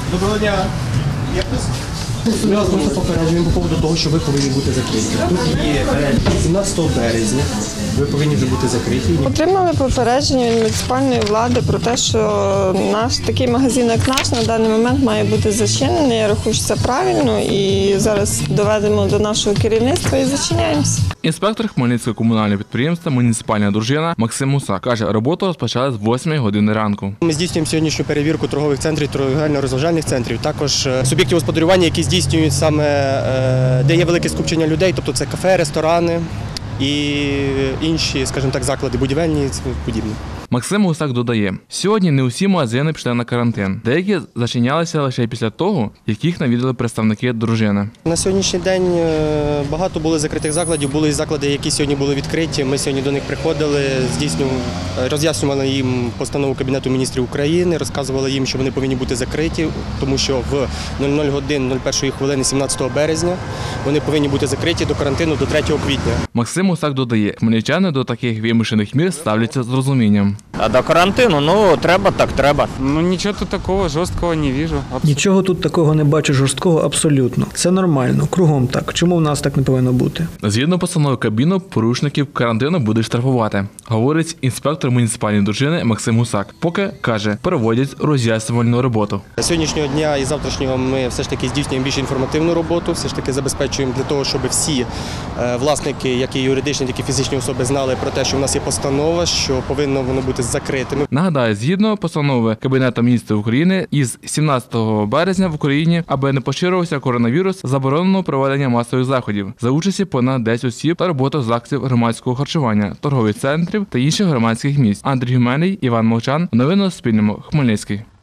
Доброго дня. Є хтось? Ми вас просто попереджуємо по поводу того, що ви повинні бути закриті. Тут є 17 березня. Ви повинні вже бути закриті. Отримали попередження від муніципальної влади про те, що наш такий магазин, як наш, на даний момент має бути зачинений. Я рахую, що це правильно. І зараз доведемо до нашого керівництва і зачиняємося. Інспектор Хмельницького комунального підприємства «Муніципальна дружина» Максим Мусак каже, роботу розпочали з 8 години ранку. Ми здійснюємо сьогоднішню перевірку торгових центрів, торговельно-розважальних центрів, також суб'єктів господарювання, які здійснюють саме, де є велике скупчення людей, тобто це кафе, ресторани і інші, скажімо так, заклади будівельні і подібне. Максим Мусак додає, сьогодні не усі магазини пішли на карантин. Деякі зачинялися лише після того, як їх навідали представники дружини. На сьогоднішній день багато було закритих закладів, були і заклади, які сьогодні були відкриті. Ми сьогодні до них приходили, роз'яснювали їм постанову Кабінету міністрів України, розказували їм, що вони повинні бути закриті, тому що в 00 годин 01 хвилини 17 березня вони повинні бути закриті до карантину до 3 квітня. Максим Мусак додає, хмельничани до таких вимушених мір ставляться з розумінням. А до карантину, треба так треба. Нічого тут такого жорсткого не вижу. Нічого тут такого не бачу жорсткого абсолютно. Це нормально, кругом так. Чому в нас так не повинно бути? Згідно постанови Кабміну, порушників карантину буде штрафувати, говорить інспектор муніципальної дружини Максим Мусак. Поки, каже, проводять роз'яснювальну роботу. Сьогоднішнього дня і завтрашнього ми все ж таки здійснюємо більш інформативну роботу, все ж таки забезпечуємо для того, щоб всі власники, як і юридичні, так і фізичні особи, знали про те, що в нас є постанова, що повинно воно бути закритими. Нагадаю, згідно постанови Кабінету міністрів України, із 17 березня в Україні, аби не поширювався коронавірус, заборонено проведення масових заходів за участі понад 10 осіб та роботу закладів громадського харчування, торгових центрів та інших громадських місць. Андрій Гюменний, Іван Мовчан. Новини на Суспільному. Хмельницький.